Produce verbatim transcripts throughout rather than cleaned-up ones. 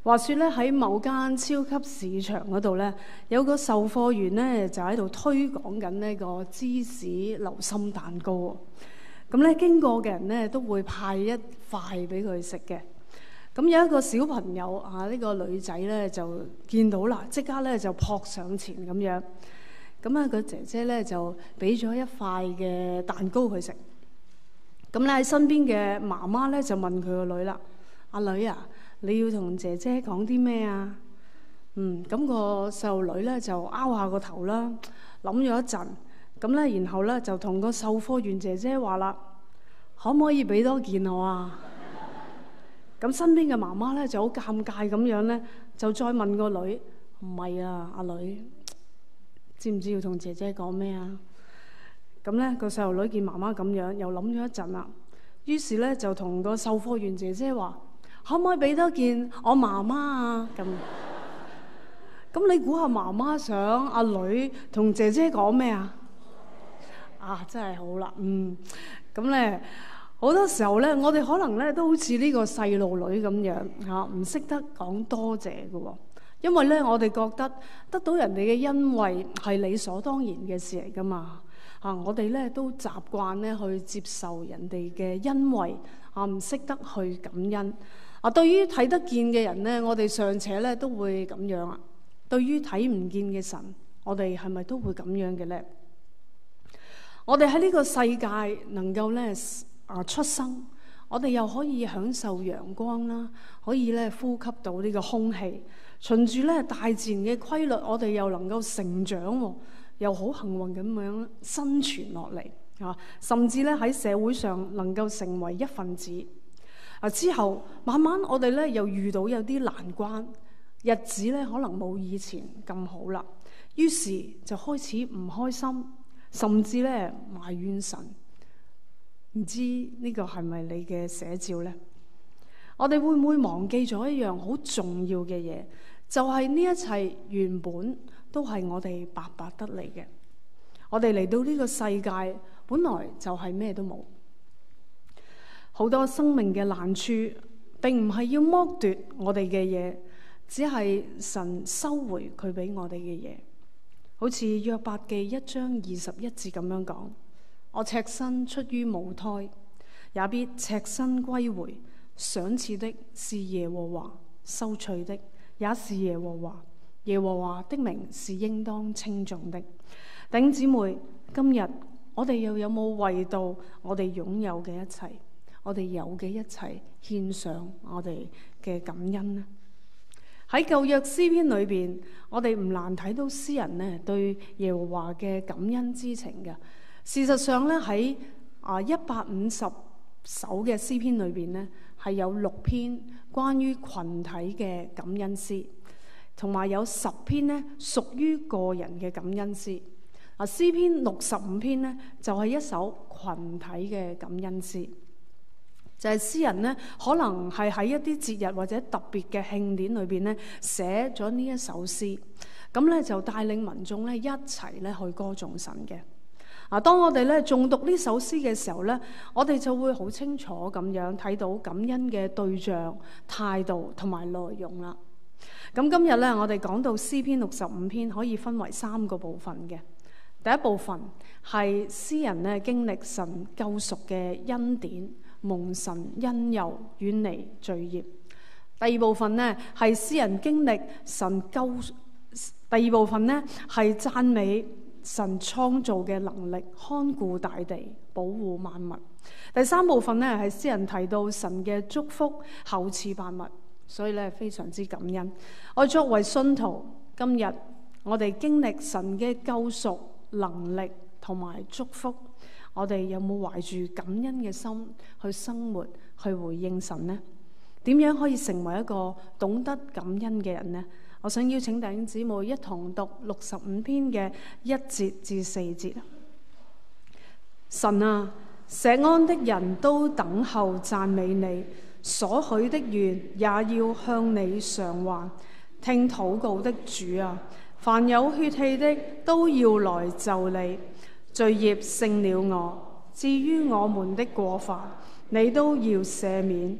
話說咧，喺某間超級市場嗰度咧，有個售貨員咧就喺度推廣緊呢個芝士流心蛋糕喎。咁咧經過嘅人咧都會派一塊俾佢食嘅。咁有一個小朋友啊，呢個女仔咧就見到啦，即刻咧就撲上前咁樣。咁啊，個姐姐咧就俾咗一塊嘅蛋糕佢食。咁咧喺身邊嘅媽媽咧就問佢個女啦：阿女啊，你要同姐姐講啲咩啊？嗯，咁個細路女咧就拗下個頭啦，諗咗一陣，咁咧然後咧就同個售貨員姐姐話啦：可唔可以俾多件我啊？咁身邊嘅媽媽咧就好尷尬咁樣咧，就再問個女：唔係啊，阿女，知唔知要同姐姐講咩啊？咁咧個細路女見媽媽咁樣，又諗咗一陣啦，於是咧就同個售貨員姐姐話：可唔可以俾多件我媽媽啊？咁咁你估下媽媽想阿女同姐姐講咩啊？啊，真係好啦，嗯，咁咧好多時候咧，我哋可能咧都好似呢個細路女咁樣嚇，唔識得講多謝嘅喎，因為咧我哋覺得得到人哋嘅恩惠係理所當然嘅事嚟噶嘛嚇，我哋咧都習慣咧去接受人哋嘅恩惠啊，唔識得去感恩啊。對於睇得見嘅人咧，我哋尚且咧都會咁樣啊。對於睇唔見嘅神，我哋係咪都會咁樣嘅咧？我哋喺呢個世界能夠咧啊出生，我哋又可以享受陽光啦，可以咧呼吸到呢個空氣，循住咧大自然嘅規律，我哋又能夠成長，又好幸運咁樣生存落嚟啊！甚至咧喺社會上能夠成為一份子啊！之後慢慢我哋咧又遇到有啲難關，日子咧可能冇以前咁好啦，於是就開始唔開心，甚至咧埋怨神。唔知呢個係咪你嘅寫照呢？我哋會唔會忘記咗一樣好重要嘅嘢？就係呢一切原本都係我哋白白得嚟嘅。我哋嚟到呢個世界，本來就係咩都冇。好多生命嘅難處，並唔係要剝奪我哋嘅嘢，只係神收回佢俾我哋嘅嘢。好似約伯記一章二十一節咁樣講。我赤身出於母胎，也必赤身歸回。賞賜的是耶和華，收取的也是耶和華。耶和華的名是應當稱頌的。弟兄姊妹，今日我哋又有冇為到我哋擁有嘅一切，我哋有嘅一切獻上我哋嘅感恩呢？喺舊約詩篇裏邊，我哋唔難睇到詩人呢對耶和華嘅感恩之情嘅。事實上咧，喺啊一百五十首嘅詩篇裏邊咧，係有六篇關於群體嘅感恩詩，同埋有十篇咧屬於個人嘅感恩詩。啊，詩篇六十五篇咧就係一首群體嘅感恩詩，就係詩人咧可能係喺一啲節日或者特別嘅慶典裏邊咧寫咗呢一首詩，咁咧就帶領民眾咧一齊咧去歌頌神嘅。啊！當我哋咧誦讀呢首詩嘅時候咧，我哋就會好清楚咁樣睇到感恩嘅對象、態度同埋內容啦。咁今日咧，我哋講到詩篇六十五篇，可以分為三個部分嘅。第一部分係詩人咧經歷神救贖嘅恩典，蒙神恩佑，遠離罪孽。第二部分呢係詩人經歷神救，第二部分呢係讚美神創造嘅能力，看顧大地，保護萬物。第三部分呢係詩人提到神嘅祝福，厚賜萬物，所以咧非常之感恩。我作為信徒，今日我哋經歷神嘅救贖能力同埋祝福，我哋有冇懷住感恩嘅心去生活，去回應神呢？點樣可以成為一個懂得感恩嘅人呢？我想邀請弟兄姊妹一同讀六十五篇嘅一節至四節。神啊，錫安的人都等候讚美你，所許的願也要向你償還。聽禱告的主啊，凡有血氣的都要來就你。罪孽勝了我，至於我們的過犯，你都要赦免。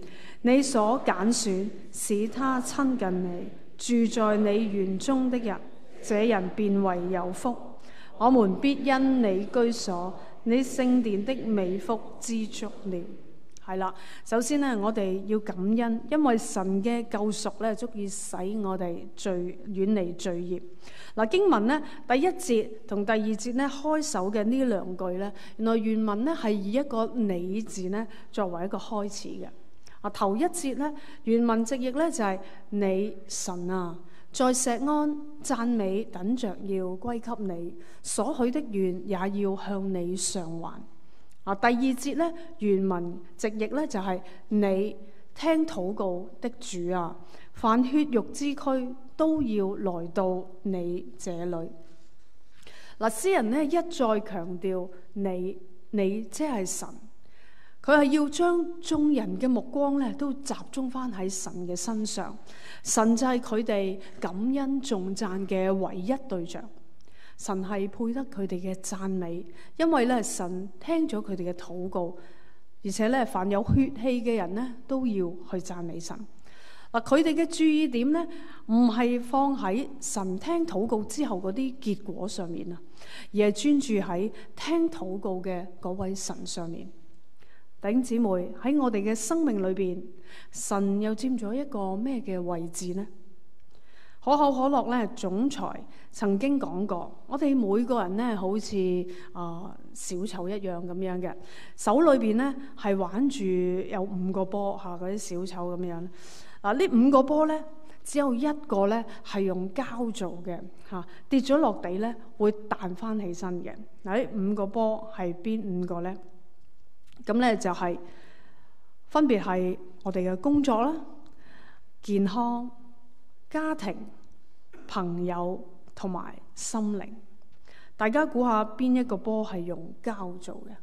你所揀選，使他親近你，住在你園中的人，這人便為有福。我們必因你居所，你聖殿的美福知足了。係啦，首先呢，我哋要感恩，因為神嘅救贖咧，足以使我哋罪遠離罪孽。嗱，經文呢，第一節同第二節呢，開首嘅呢兩句呢，原來原文呢係以一個你字呢作為一個開始嘅。啊，頭一節呢，原文直譯呢就係、是、你神啊，在錫安讚美等着要歸給你，所許的願也要向你償還。啊，第二節咧，原文直譯咧就係、是、你聽禱告的主啊，凡血肉之軀都要來到你這裏。嗱，詩人呢一再強調你，你即係神，佢係要將眾人嘅目光咧都集中翻喺神嘅身上，神就係佢哋感恩頌讚嘅唯一對象。神係配得佢哋嘅讚美，因為咧神聽咗佢哋嘅禱告，而且咧凡有血氣嘅人咧都要去讚美神。嗱，佢哋嘅注意點咧唔係放喺神聽禱告之後嗰啲結果上面啊，而係專注喺聽禱告嘅嗰位神上面。弟兄姊妹，喺我哋嘅生命裏邊，神又佔咗一個咩嘅位置呢？可口可樂咧總裁曾經講過，我哋每個人咧好似啊、呃、小丑一樣咁樣嘅，手裏邊咧係玩住有五個波嚇，嗰啲小丑咁樣。嗱，呢五個波咧只有一個咧係用膠做嘅嚇，跌咗落地咧會彈翻起身嘅。嗱，呢五個波係邊五個咧？咁咧就係、是、分別係我哋嘅工作啦、健康、家庭、朋友同埋心靈。大家估下邊一個波係用膠做嘅？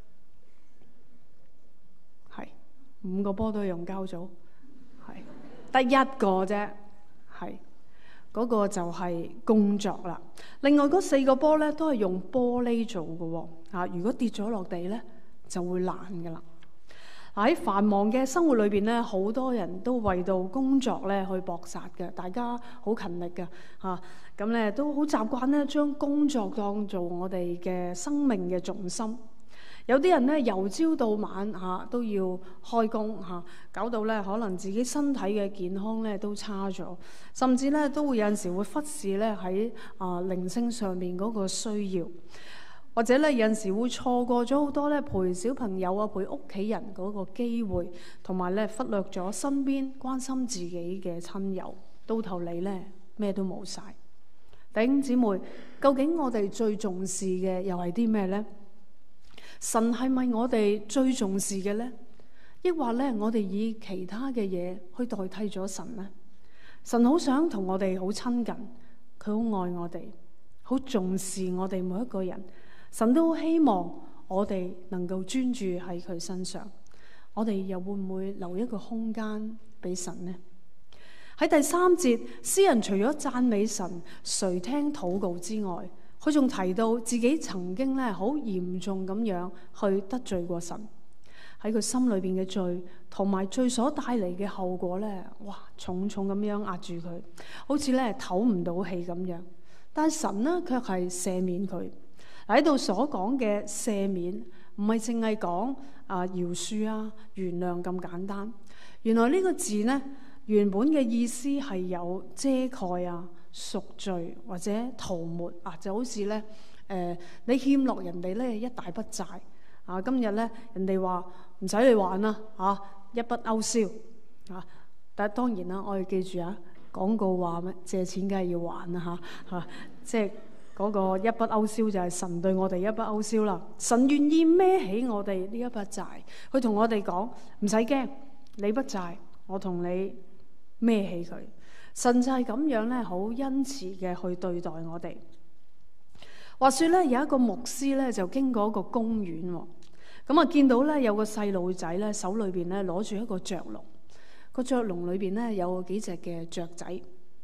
係五個波都係用膠做，係得一個啫。係嗰、那個就係工作啦。另外嗰四個波咧都係用玻璃做嘅喎。啊，如果跌咗落地咧就會爛㗎啦。喺繁忙嘅生活裏邊咧，好多人都為到工作咧去搏殺嘅，大家好勤力嘅嚇，咁、啊、咧都好習慣咧將工作當做我哋嘅生命嘅重心。有啲人咧由朝到晚嚇、啊、都要開工嚇、啊，搞到咧可能自己身體嘅健康咧都差咗，甚至咧都會有陣時會忽視咧喺啊靈性上面嗰個需要。或者咧有陣時會錯過咗好多咧陪小朋友啊、陪屋企人嗰個機會，同埋咧忽略咗身邊關心自己嘅親友，到頭嚟咧咩都冇晒。弟兄姊妹，究竟我哋最重視嘅又係啲咩呢？神係咪我哋最重視嘅呢？抑或咧我哋以其他嘅嘢去代替咗神呢？神好想同我哋好親近，佢好愛我哋，好重視我哋每一個人。神都好希望我哋能夠專注喺佢身上，我哋又會唔會留一個空間俾神呢？喺第三節，詩人除咗讚美神垂聽禱告之外，佢仲提到自己曾經咧好嚴重咁樣去得罪過神，喺佢心裏邊嘅罪同埋罪所帶嚟嘅後果咧，哇，重重咁樣壓住佢，好似咧唞唔到氣咁樣。但係神呢，卻係赦免佢。喺度所講嘅赦免，唔係淨係講啊饒恕啊原諒咁簡單。原來呢個字呢，原本嘅意思係有遮蓋啊、贖罪或者塗抹啊，就好似咧誒、呃、你欠落人哋咧一大筆債啊，今日咧人哋話唔使你還啦嚇，一筆勾銷啊。但係當然啦，我哋記住啊，廣告話咩借錢梗係要還啊嚇嚇，即係。嗰個一筆勾銷就係神對我哋一筆勾銷啦。神願意孭起我哋呢一筆債，佢同我哋講唔使驚，你筆債我同你孭起佢。神就係咁樣咧，好恩慈嘅去對待我哋。話說咧，有一個牧師咧就經過一個公園喎，咁啊見到咧有個細路仔咧手裏邊咧攞住一個雀籠，個雀籠裏邊咧有幾隻嘅雀仔。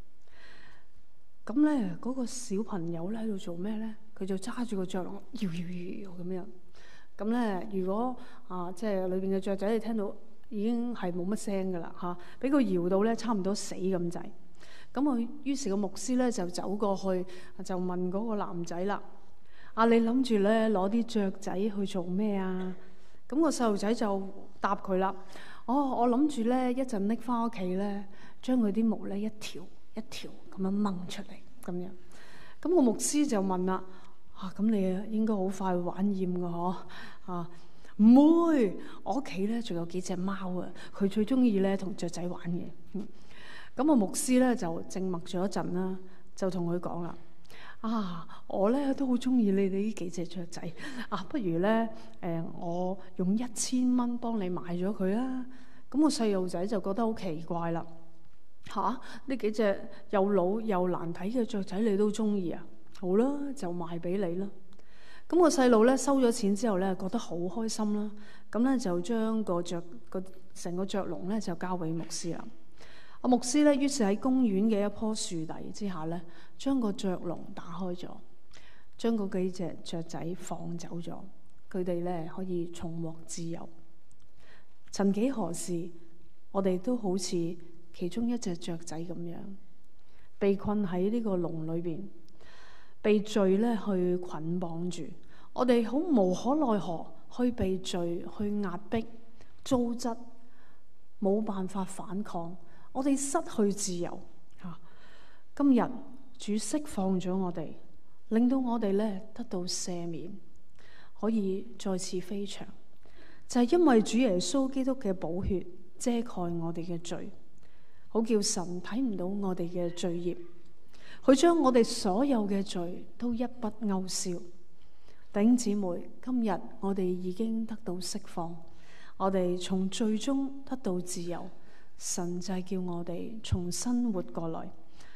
咁咧，嗰個小朋友咧喺度做咩咧？佢就揸住個雀籠，搖搖搖搖咁樣。咁咧，如果啊，即係裏邊嘅雀仔，你聽到已經係冇乜聲噶啦嚇，俾佢搖到咧差唔多死咁滯。咁佢於是個牧師咧就走過去，就問嗰個男仔啦：啊，你諗住咧攞啲雀仔去做咩啊？咁個細路仔就答佢啦：哦，我諗住咧一陣拎翻屋企咧，將佢啲毛咧一條一條咁樣掹出嚟咁樣。咁個牧師就問啦：啊，咁你應該好快玩厭㗎嗬？啊，唔會，我屋企咧仲有幾隻貓啊，佢最中意咧同雀仔玩嘅。嗯，咁個牧師咧就靜默咗一陣啦，就同佢講啦：啊，我咧都好中意你哋呢幾隻雀仔啊，不如咧誒、呃，我用一千蚊幫你買咗佢啊！咁個細路仔就覺得好奇怪啦。吓，呢幾隻又老又難睇嘅雀仔你都中意啊？好啦，就賣俾你啦。咁個細路咧收咗錢之後咧，覺得好開心啦。咁咧就將個雀個成個雀籠咧就交俾牧師啦。阿牧師咧於是喺公園嘅一棵樹底之下咧，將個雀籠打開咗，將嗰幾隻雀仔放走咗，佢哋咧可以重獲自由。曾幾何時，我哋都好似其中一隻雀仔咁樣，被困喺呢個籠裏邊，被罪咧去捆綁住。我哋好無可奈何，去被罪去壓迫、糟質，冇辦法反抗。我哋失去自由嚇。今日主釋放咗我哋，令到我哋咧得到赦免，可以再次飛翔。就係因為主耶穌基督嘅寶血遮蓋我哋嘅罪，好叫神睇唔到我哋嘅罪孽。佢將我哋所有嘅罪都一筆勾銷。弟兄姊妹，今日我哋已經得到釋放，我哋從罪中得到自由。神就係叫我哋重新活過來。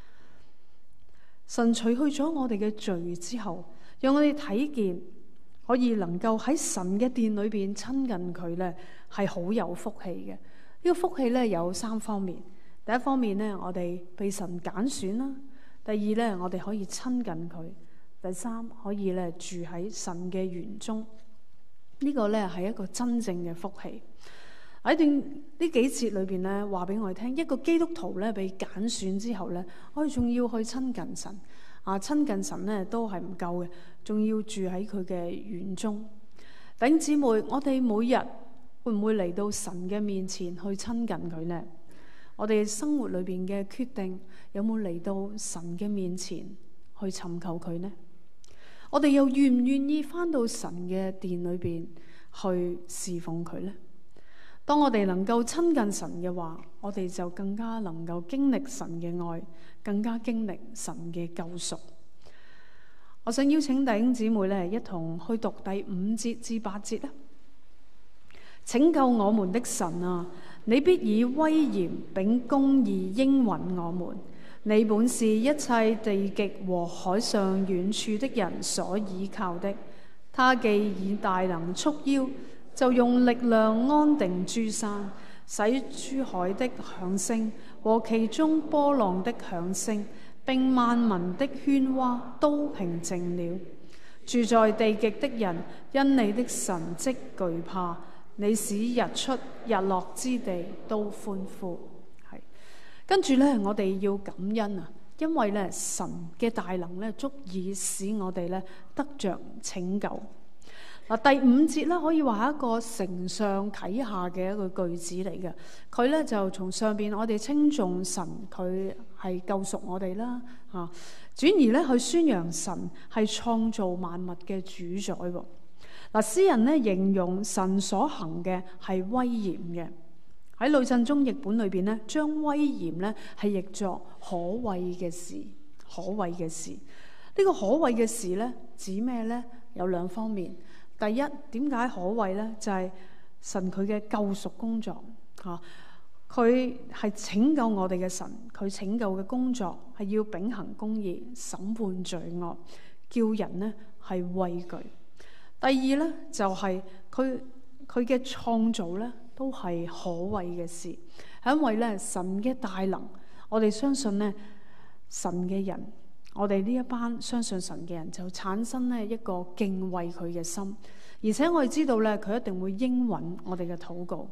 神除去咗我哋嘅罪之後，讓我哋睇見可以能夠喺神嘅殿裏邊親近佢咧，係好有福氣嘅。呢個福氣咧有三方面。第一方面咧，我哋被神揀選啦；第二咧，我哋可以親近佢；第三，可以咧住喺神嘅園中。呢個咧係一個真正嘅福氣。喺段呢幾節裏邊咧，話俾我哋聽，一個基督徒咧被揀選之後咧，我哋仲要去親近神啊！親近神咧都係唔夠嘅，仲要住喺佢嘅園中。弟兄姊妹，我哋每日會唔會嚟到神嘅面前去親近佢呢？我哋生活裏邊嘅決定有冇嚟到神嘅面前去尋求佢呢？我哋又願唔願意返到神嘅殿裏邊去侍奉佢呢？當我哋能夠親近神嘅話，我哋就更加能夠經歷神嘅愛，更加經歷神嘅救贖。我想邀請弟兄姊妹咧，一同去讀第五節至八節啦。拯救我們的神啊，你必以威嚴秉公義應允我們。你本是一切地極和海上遠處的人所倚靠的。他既以大能束腰，就用力量安定諸山，使諸海的響聲和其中波浪的響聲，並萬民的喧嘩都平靜了。住在地極的人因你的神蹟懼怕，你使日出日落之地都歡呼。係，跟住咧，我哋要感恩啊，因為咧神嘅大能咧足以使我哋咧得着拯救。嗱，第五節咧可以話係一個承上啟下嘅一個句子嚟嘅。佢咧就從上邊我哋稱頌神，佢係救贖我哋啦嚇，轉而咧去宣揚神係創造萬物嘅主宰喎。嗱，詩人咧形容神所行嘅係威嚴嘅。喺呂振中譯本裏邊咧，將威嚴咧係譯作可畏嘅事，可畏嘅事。呢、這個可畏嘅事咧指咩咧？有兩方面。第一，點解可畏呢？就係、是、神佢嘅救贖工作嚇，佢係拯救我哋嘅神，佢拯救嘅工作係要秉行公義、審判罪惡，叫人呢係畏懼。第二呢，就係佢佢嘅創造呢都係可畏嘅事，係因為呢神嘅大能，我哋相信呢神嘅人。我哋呢一班相信神嘅人就產生呢一個敬畏佢嘅心，而且我哋知道咧佢一定會應允我哋嘅禱告。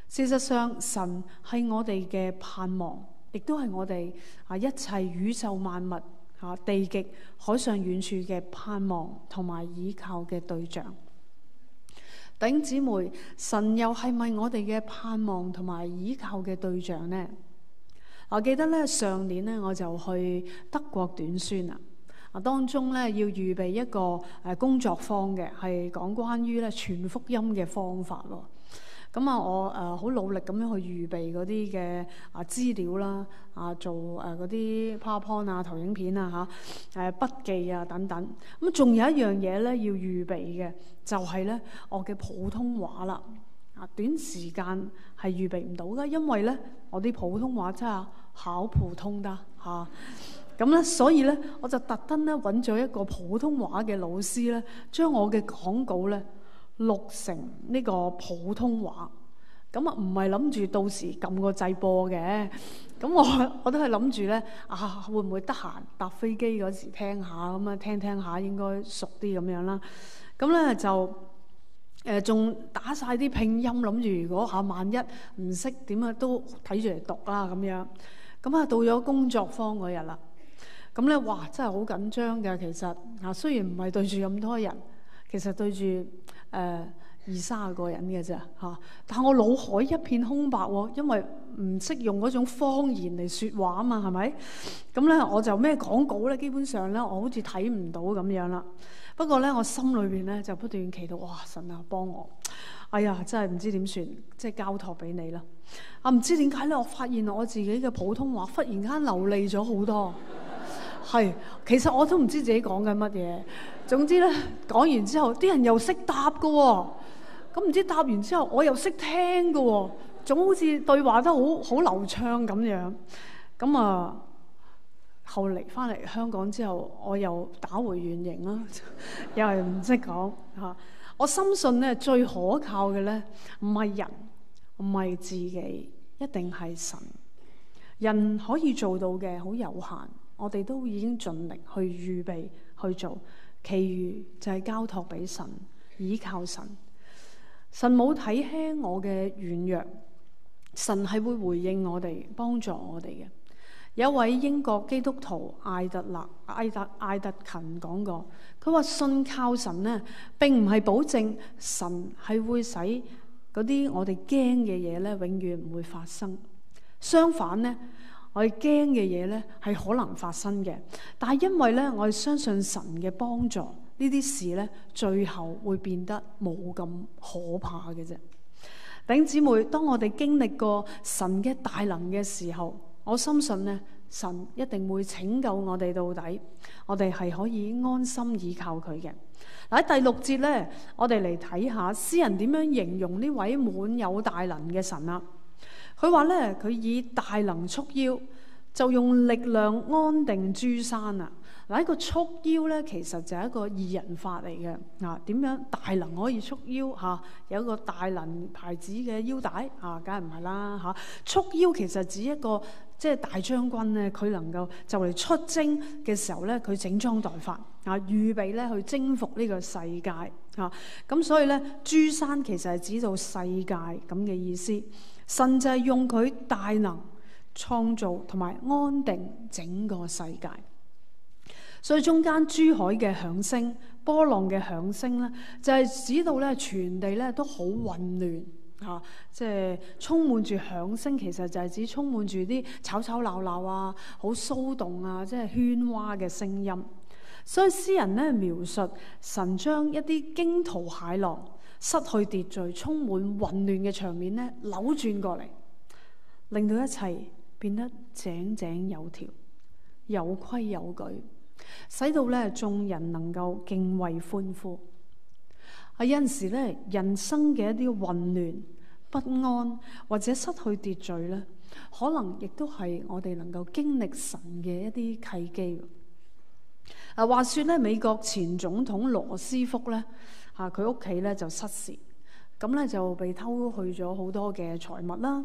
事實上，神係我哋嘅盼望，亦都係我哋啊一切宇宙萬物啊地極海上遠處嘅盼望同埋倚靠嘅對象。弟兄姊妹，神又係咪我哋嘅盼望同埋倚靠嘅對象呢？我記得咧上年咧我就去德國短宣啊，啊當中咧要預備一個誒工作坊嘅，係講關於咧傳福音嘅方法喎。咁啊，我誒好努力咁樣去預備嗰啲嘅啊資料啦，啊做誒嗰啲 PowerPoint 啊、投影片啊嚇、誒筆記啊等等。咁仲有一樣嘢咧要預備嘅，就係咧我嘅普通話啦。啊，短時間係預備唔到㗎，因為咧我啲普通話真係考普通得嚇。咁咧，所以咧我就特登咧揾咗一個普通話嘅老師咧，將我嘅講稿咧錄成呢個普通話。咁啊，唔係諗住到時撳個掣播嘅。咁我我都係諗住咧啊，會唔會得閒搭飛機嗰時聽下咁啊？聽聽下應該熟啲咁樣啦。咁咧就誒仲打晒啲拼音，諗住如果嚇萬一唔識點啊，都睇住嚟讀啦咁樣。咁啊，到咗工作坊嗰日啦。咁咧，哇！真係好緊張嘅。其實啊，雖然唔係對住咁多人，其實對住誒二三十個人嘅啫嚇。但係我腦海一片空白喎，因為唔識用嗰種方言嚟説話啊嘛，係咪？咁咧，我就咩講稿咧，基本上咧，我好似睇唔到咁樣啦。不過咧，我心裏邊咧就不斷祈禱，哇！神啊，幫我！哎呀，真係唔知點算，即係交託俾你啦。啊，唔知點解咧，我發現我自己嘅普通話忽然間流利咗好多。係，其實我都唔知自己講緊乜嘢。總之咧，講完之後，啲人又識答㗎喎。咁唔知答完之後，我又識聽㗎喎。總好似對話得好好流暢咁樣。咁啊，後嚟翻嚟香港之後，我又打回原形啦，又係唔識講嚇。我深信咧，最可靠嘅咧，唔係人，唔係自己，一定係神。人可以做到嘅好有限。我哋都已經盡力去預備去做，其餘就係交託俾神，倚靠神。神冇睇輕我嘅軟弱，神係會回應我哋，幫助我哋嘅。有一位英國基督徒艾特勒艾特艾特勤講過，佢話信靠神呢並唔係保證神係會使嗰啲我哋驚嘅嘢咧永遠唔會發生，相反呢。我哋驚嘅嘢咧係可能發生嘅，但係因為咧我哋相信神嘅幫助，呢啲事咧最後會變得冇咁可怕嘅啫。弟兄姊妹，當我哋經歷過神嘅大能嘅時候，我深信咧神一定會拯救我哋到底，我哋係可以安心倚靠佢嘅。嗱，喺第六節咧，我哋嚟睇下詩人點樣形容呢位滿有大能嘅神啊。佢話咧，佢以大能束腰，就用力量安定諸山啊！嗱，呢個束腰咧，其實就係一個擬人法嚟嘅。啊，點樣大能可以束腰？嚇、啊，有一個大能牌子嘅腰帶啊，梗係唔係啦嚇！束腰其實指一個即係大將軍咧，佢能夠就嚟出征嘅時候咧，佢整裝待發啊，預備咧去征服呢個世界啊！咁所以咧，諸山其實係指到世界咁嘅意思。神就係用佢大能創造同埋安定整個世界，所以中間珠海嘅響聲、波浪嘅響聲咧，就係、是、指到咧全地咧都好混亂嚇，即、啊、係、就是、充滿住響聲，其實就係指充滿住啲吵吵鬧鬧啊、好騷動啊、即係喧嘩嘅聲音。所以詩人咧描述神將一啲驚濤駭浪、失去秩序、充滿混亂嘅場面咧，扭轉過嚟，令到一切變得井井有條、有規有矩，使到咧眾人能夠敬畏歡呼。啊，有陣時咧，人生嘅一啲混亂、不安或者失去秩序咧，可能亦都係我哋能夠經歷神嘅一啲契機。啊，話說咧，美國前總統羅斯福咧，嚇佢屋企咧就失竊，咁咧就被偷去咗好多嘅財物啦。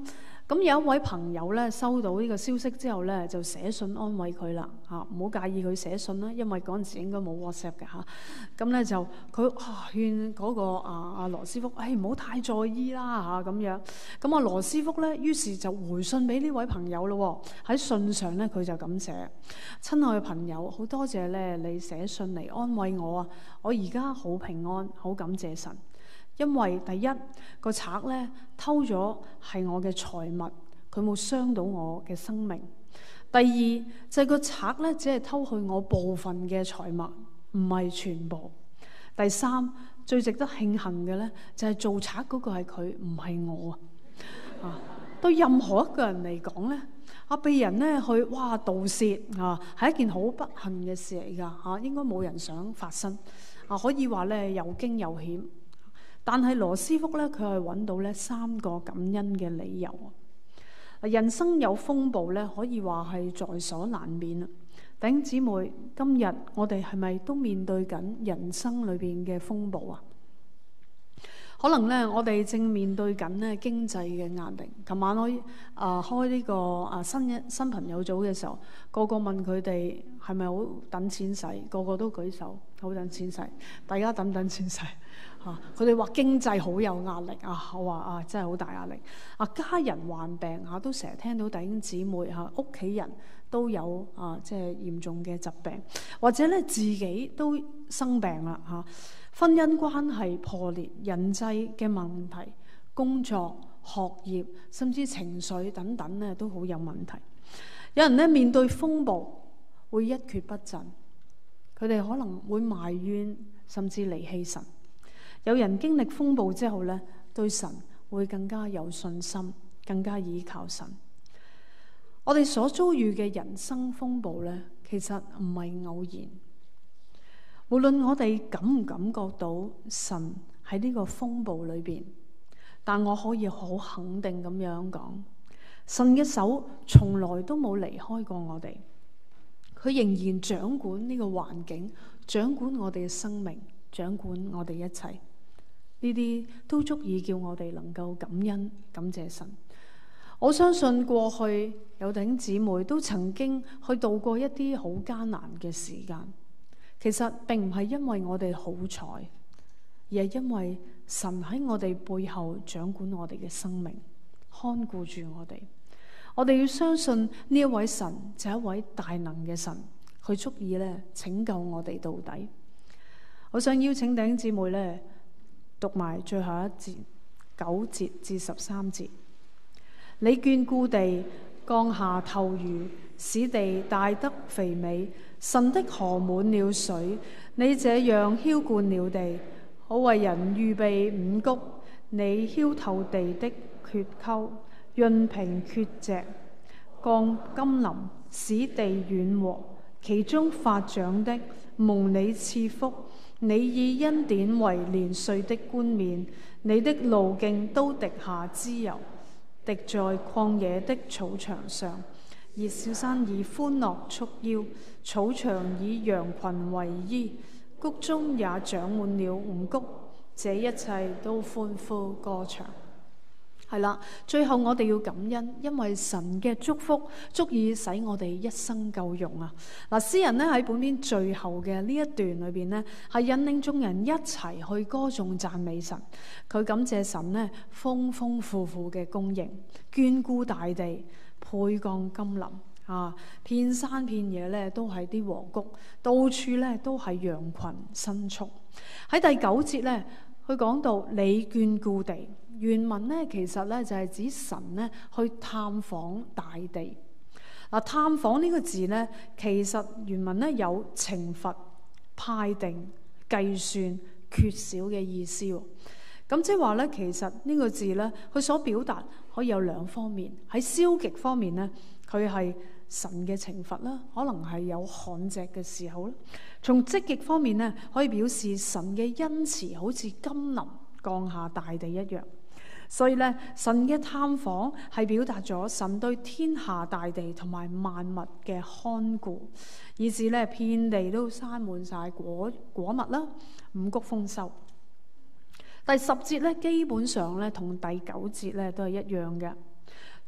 咁有一位朋友咧收到呢個消息之後咧，就寫信安慰佢啦嚇，唔好介意佢寫信啦，因為嗰陣時應該冇 WhatsApp 嘅嚇。咁咧就佢啊勸嗰個啊阿羅斯福，誒唔好太在意啦嚇咁樣。咁啊羅斯福咧，於是就回信俾呢位朋友咯。喺信上咧，佢就咁寫：親愛嘅朋友，好多謝咧你寫信嚟安慰我啊！我而家好平安，好感謝神。因為第一個賊咧偷咗係我嘅財物，佢冇傷到我嘅生命。第二就係個賊咧只係偷去我部分嘅財物，唔係全部。第三最值得慶幸嘅咧就係做賊嗰個係佢，唔係我啊！啊，對任何一個人嚟講咧，啊被人咧去哇盜竊啊，係一件好不幸嘅事嚟㗎嚇，應該冇人想發生啊，可以話咧又驚又險。但係羅斯福咧，佢係揾到咧三個感恩嘅理由。人生有風暴咧，可以話係在所難免啊！弟兄姊妹，今日我哋係咪都面對緊人生裏邊嘅風暴啊？可能咧，我哋正面對緊咧經濟嘅壓力。琴晚我啊、呃、開呢個啊新新朋友組嘅時候，個個問佢哋係咪好等錢使，個個都舉手，好等錢使，大家等等錢使嚇。佢哋話經濟好有壓力啊，我話啊真係好大壓力啊，家人患病嚇、啊，都成日聽到弟兄姊妹嚇屋企人都有啊即係嚴重嘅疾病，或者咧自己都生病啦嚇。啊婚姻關係破裂、人際嘅問題、工作、學業，甚至情緒等等咧，都好有問題。有人咧面對風暴會一蹶不振，佢哋可能會埋怨，甚至離棄神。有人經歷風暴之後咧，對神會更加有信心，更加倚靠神。我哋所遭遇嘅人生風暴咧，其實唔係偶然。無論我哋感唔感覺到神喺呢個風暴裏邊，但我可以好肯定咁樣講，神嘅手從來都冇離開過我哋，佢仍然掌管呢個環境，掌管我哋嘅生命，掌管我哋一切。呢啲都足以叫我哋能夠感恩感謝神。我相信過去有弟兄姊妹都曾經去度過一啲好艱難嘅時間。其實並唔係因為我哋好彩，而係因為神喺我哋背後掌管我哋嘅生命，看顧住我哋。我哋要相信呢一位神就係一位大能嘅神，佢足以咧拯救我哋到底。我想邀請弟兄姊妹咧讀埋最後一節九節至十三節。你眷顧地，降下透雨，使地大得肥美。神的河滿了水，你這樣澆灌了地，好為人預備五穀。你澆透地的缺溝，潤平缺脊，降甘霖，使地軟和。其中發長的，蒙你賜福。你以恩典為年歲的冠冕，你的路徑都滴下脂油，滴在曠野的草場上。而小山以歡樂束腰，草場以羊群為衣，谷中也長滿了五穀，這一切都歡呼歌唱。係啦，最後我哋要感恩，因為神嘅祝福足以使我哋一生夠用啊！嗱，詩人呢喺本篇最後嘅呢一段裏邊呢，係引領眾人一齊去歌頌讚美神。佢感謝神呢豐豐富富嘅供應，眷顧大地，沛降甘霖啊！遍山遍野咧都係啲禾谷，到處咧都係羊群牲畜。喺第九節咧，佢講到你眷顧地。原文咧其實咧就係指神咧去探訪大地。嗱，探訪呢個字咧，其實原文咧有懲罰、派定、計算、缺少嘅意思。咁即係話咧，其實呢個字咧，佢所表達可以有兩方面。喺消極方面咧，佢係神嘅懲罰啦，可能係有旱疾嘅時候啦。從積極方面咧，可以表示神嘅恩慈好似甘霖降下大地一樣。所以咧，神嘅探訪係表達咗神對天下大地同埋萬物嘅看顧，以至咧遍地都生滿晒果果物啦，五穀豐收。第十節咧，基本上咧同第九節咧都係一樣嘅。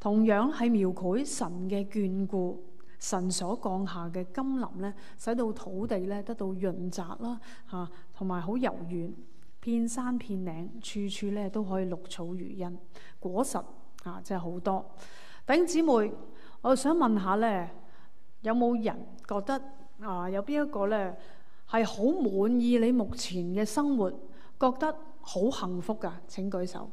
同樣係描繪神嘅眷顧，神所降下嘅甘霖咧，使到土地咧得到潤澤啦，嚇，同埋好柔軟，遍山遍嶺，處處咧都可以綠草如茵，果實啊，真係好多。弟兄姊妹，我想問下咧，有冇人覺得啊，有邊一個咧係好滿意你目前嘅生活，覺得好幸福㗎？請舉手。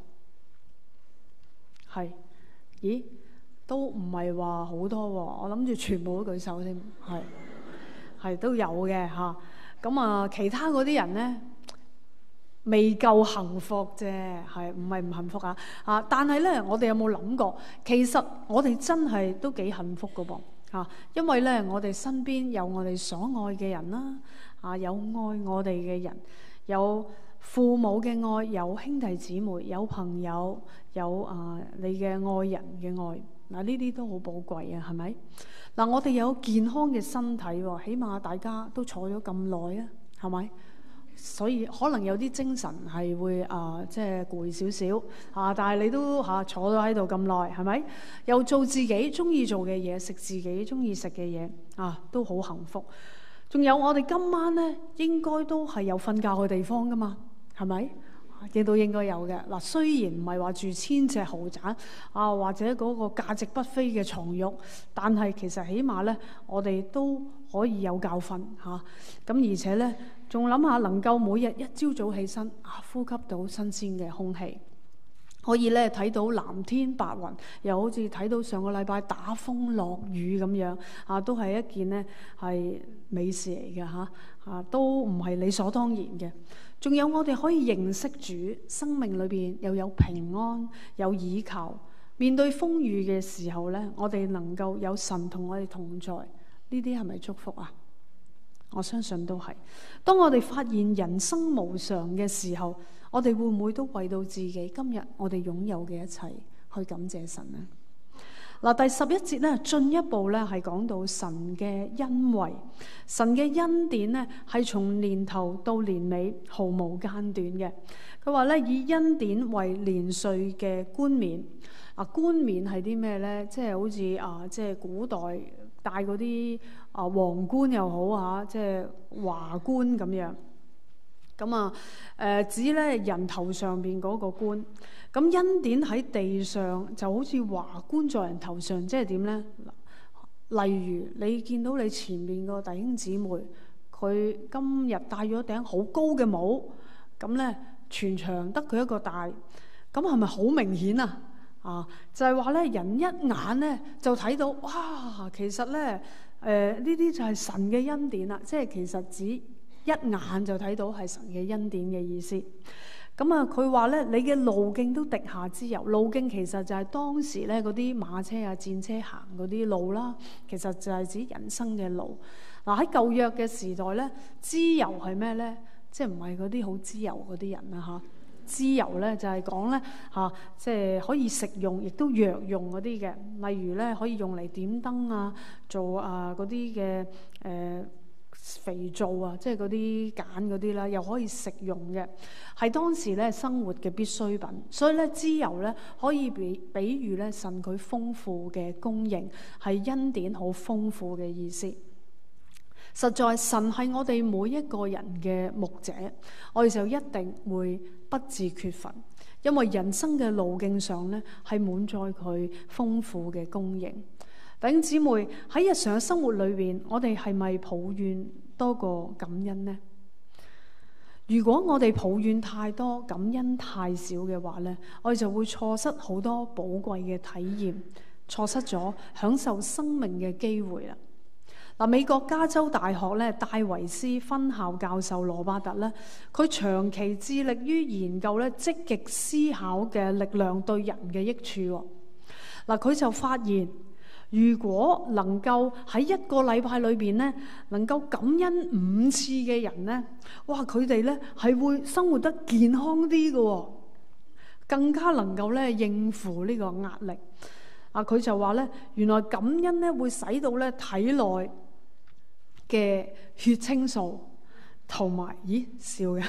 係，咦，都唔係話好多喎，我諗住全部都舉手先，係係都有嘅嚇。咁啊，其他嗰啲人咧未夠幸福啫，係唔係唔幸福啊？啊，但係咧，我哋有冇諗過，其實我哋真係都幾幸福噶噃嚇，因為咧，我哋身邊有我哋所愛嘅人啦，啊，有愛我哋嘅人，有父母嘅愛，有兄弟姊妹，有朋友，有啊你嘅愛人嘅愛，嗱，呢啲都好寶貴啊，係咪？嗱，我哋有健康嘅身體喎，起碼大家都坐咗咁耐啊，係咪？所以可能有啲精神係會啊，即係攰少少啊，但係你都嚇、啊、坐咗喺度咁耐，係咪？又做自己中意做嘅嘢，食自己中意食嘅嘢啊，都好幸福。仲有我哋今晚咧，應該都係有瞓覺嘅地方噶嘛，係咪？亦都應該有嘅。嗱，雖然唔係話住千尺豪宅啊，或者嗰個價值不菲嘅床褥，但係其實起碼咧，我哋都可以有覺瞓嚇。咁、啊、而且咧，仲諗下能夠每日一朝早起身啊，呼吸到新鮮嘅空氣，可以咧睇到藍天白雲，又好似睇到上個禮拜打風落雨咁樣啊，都係一件呢係美事嚟嘅嚇啊，都唔係理所當然嘅。仲有我哋可以認識主，生命裏邊又有平安，有倚靠。面對風雨嘅時候咧，我哋能夠有神同我哋同在，呢啲係咪祝福啊？我相信都係。當我哋發現人生無常嘅時候，我哋會唔會都為到自己今日我哋擁有嘅一切去感謝神呢？嗱，第十一節咧，進一步咧係講到神嘅恩惠，神嘅恩典咧係從年頭到年尾毫無間斷嘅。佢話咧，以恩典為年歲嘅冠冕。啊，冠冕係啲咩咧？即係好似啊，即係古代戴嗰啲啊皇冠又好啊，即係華冠咁樣。咁啊，誒、呃、指咧人頭上邊嗰個冠。咁恩典喺地上就好似華冠在人頭上，即係點咧？例如你見到你前面個弟兄姊妹，佢今日戴咗頂好高嘅帽，咁咧全場得佢一個戴，咁係咪好明顯啊？啊，就係話咧，人一眼咧就睇到，哇！其實咧，誒呢啲就係神嘅恩典啦，即係其實指一眼就睇到係神嘅恩典嘅意思。咁啊，佢話咧，你嘅路徑都滴下脂油。路徑其實就係當時咧嗰啲馬車啊、戰車行嗰啲路啦。其實就係指人生嘅路。嗱，喺舊約嘅時代咧，脂油係咩咧？即係唔係嗰啲好脂油嗰啲人啊嚇？脂油咧就係講咧嚇，即係可以食用，亦都藥用嗰啲嘅。例如咧，可以用嚟點燈啊，做啊嗰啲嘅誒肥皂啊，即係嗰啲鹼嗰啲啦，又可以食用嘅，係當時咧生活嘅必需品。所以咧，脂油咧可以比比喻咧神佢豐富嘅供應，係恩典好豐富嘅意思。實在神係我哋每一個人嘅牧者，我哋就一定會不致缺乏，因為人生嘅路徑上咧係滿載佢豐富嘅供應。弟兄姊妹，喺日常嘅生活裏邊，我哋係咪抱怨多過感恩呢？如果我哋抱怨太多，感恩太少嘅話咧，我哋就會錯失好多寶貴嘅體驗，錯失咗享受生命嘅機會啦。嗱，美國加州大學咧戴維斯分校教授羅伯特咧，佢長期致力於研究咧積極思考嘅力量對人嘅益處。嗱，佢就發現，如果能夠喺一個禮拜裏邊咧，能夠感恩五次嘅人咧，哇！佢哋咧係會生活得健康啲嘅，更加能夠咧應付呢個壓力。啊，佢就話咧，原來感恩咧會使到咧體內嘅血清素同埋，咦笑嘅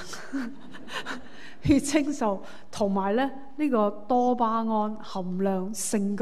血清素同埋咧呢個多巴胺含量升高。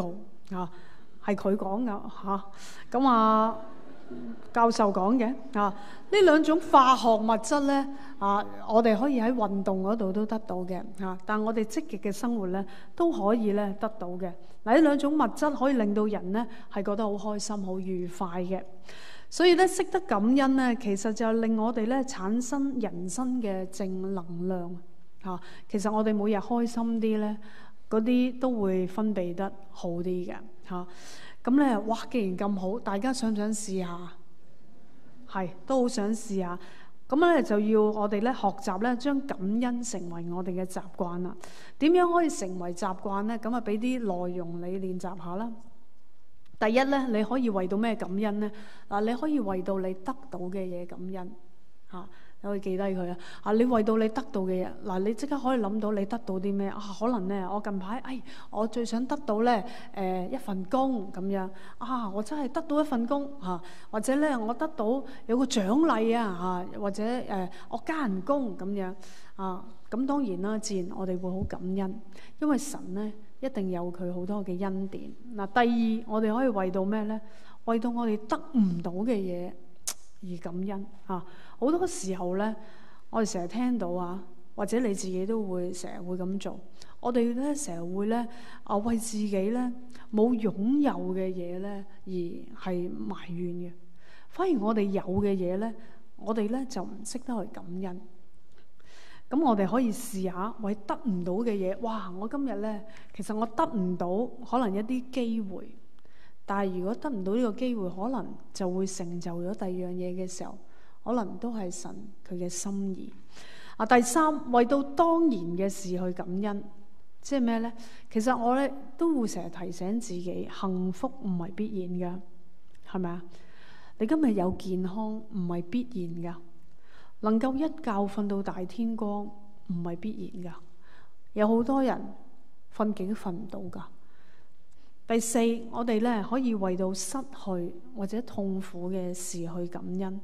啊，係佢講噶嚇。咁啊，教授講嘅啊，呢兩種化學物質咧啊，我哋可以喺運動嗰度都得到嘅嚇，但我哋積極嘅生活咧都可以咧得到嘅。嗱，呢兩種物質可以令到人咧係覺得好開心、好愉快嘅。所以咧，識得感恩咧，其實就令我哋咧產生人生嘅正能量嚇。其實我哋每日開心啲咧，嗰啲都會分泌得好啲嘅嚇。咁咧，哇！既然咁好，大家想唔想試下？係，都好想試下。咁咧就要我哋咧學習咧，將感恩成為我哋嘅習慣啦。點樣可以成為習慣咧？咁啊，俾啲內容你練習下啦。第一咧，你可以為到咩感恩咧？嗱，你可以為到你得到嘅嘢感恩嚇，你可以記低佢啊！啊，你為到你得到嘅嘢，嗱，你即刻可以諗到你得到啲咩啊？可能咧，我近排，哎，我最想得到咧，誒、呃、一份工咁樣啊！我真係得到一份工嚇、啊，或者咧，我得到有個獎勵啊嚇，或者誒、呃、我加人工咁樣啊。咁當然啦，自然我哋會好感恩，因為神咧一定有佢好多嘅恩典。嗱，第二我哋可以為到咩咧？為到我哋得唔到嘅嘢而感恩啊！好多時候咧，我哋成日聽到啊，或者你自己都會成日會咁做。我哋咧成日會咧啊，為自己咧冇擁有嘅嘢咧而係埋怨嘅。反而我哋有嘅嘢咧，我哋咧就唔識得去感恩。咁我哋可以試下為得唔到嘅嘢，哇！我今日咧，其實我得唔到可能一啲機會，但係如果得唔到呢個機會，可能就會成就咗第二樣嘢嘅時候，可能都係神佢嘅心意。啊，第三，為到當然嘅事去感恩，即係咩咧？其實我咧都會成日提醒自己，幸福唔係必然噶，係咪啊？你今日有健康唔係必然噶。能夠一覺瞓到大天光唔係必然噶，有好多人瞓極都瞓唔到噶。第四，我哋咧可以為到失去或者痛苦嘅事去感恩。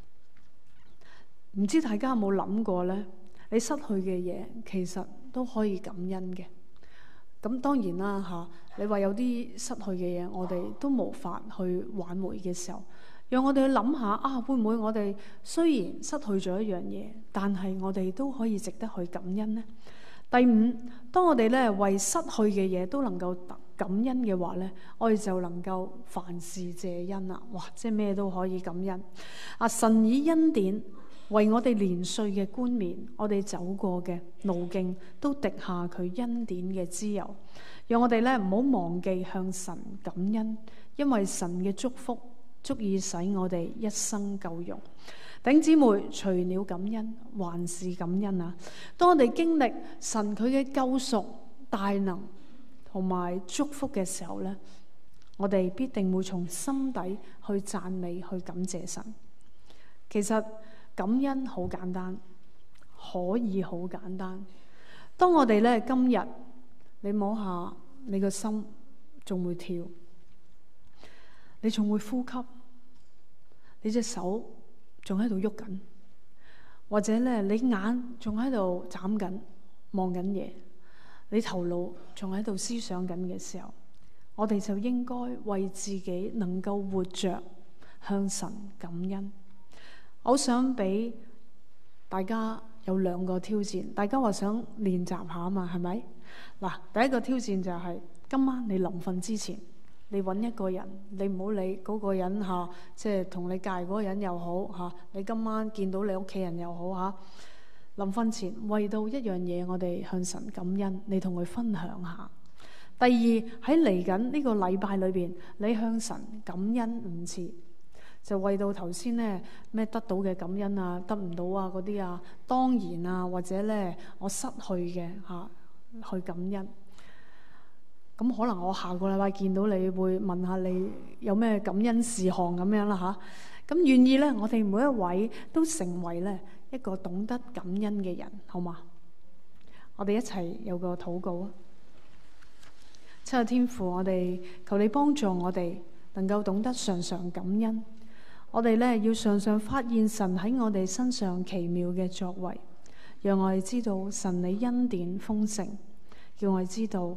唔知大家有冇諗過咧？你失去嘅嘢其實都可以感恩嘅。咁當然啦嚇，你話有啲失去嘅嘢，我哋都無法去挽回嘅時候，讓我哋去諗下啊，會唔會我哋雖然失去咗一樣嘢，但係我哋都可以值得去感恩呢？第五，當我哋咧為失去嘅嘢都能夠感恩嘅話咧，我哋就能夠凡事謝恩啦。哇！即係咩都可以感恩。啊，神以恩典為我哋年歲嘅冠冕，我哋走過嘅路徑都滴下佢恩典嘅脂油，讓我哋咧唔好忘記向神感恩，因為神嘅祝福足以使我哋一生夠用。弟兄姊妹，除了感恩，還是感恩啊！當我哋經歷神佢嘅救贖、大能同埋祝福嘅時候咧，我哋必定會從心底去讚美、去感謝神。其實感恩好簡單，可以好簡單。當我哋咧今日，你摸下你個心仲會跳，你仲會呼吸，你隻手仲喺度喐緊，或者咧你眼仲喺度眨緊望緊嘢，你頭腦仲喺度思想緊嘅時候，我哋就應該為自己能夠活着向神感恩。我想俾大家有兩個挑戰，大家話想練習下啊嘛，係咪？嗱，第一個挑戰就係今晚你臨瞓之前，你揾一個人，你唔好理嗰個人嚇，即係同你隔離嗰個人又好嚇，你今晚見到你屋企人又好嚇，臨瞓前為到一樣嘢，我哋向神感恩，你同佢分享下。第二，喺嚟緊呢個禮拜裏邊，你向神感恩五次。就為到頭先咧咩得到嘅感恩啊，得唔到啊嗰啲啊，當然啊，或者咧我失去嘅嚇、啊、去感恩。咁可能我下個禮拜見到你會問下你有咩感恩事項咁樣啦嚇。咁、啊、願意咧，我哋每一位都成為咧一個懂得感恩嘅人，好嘛？我哋一齊有個禱告啊！親愛天父，我哋求你幫助我哋能夠懂得常常感恩。我哋咧要常常發現神喺我哋身上奇妙嘅作為，讓我哋知道神你恩典豐盛，叫我哋知道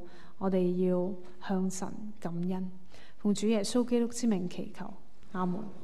我哋要向神感恩。奉主耶穌基督之名祈求，阿門。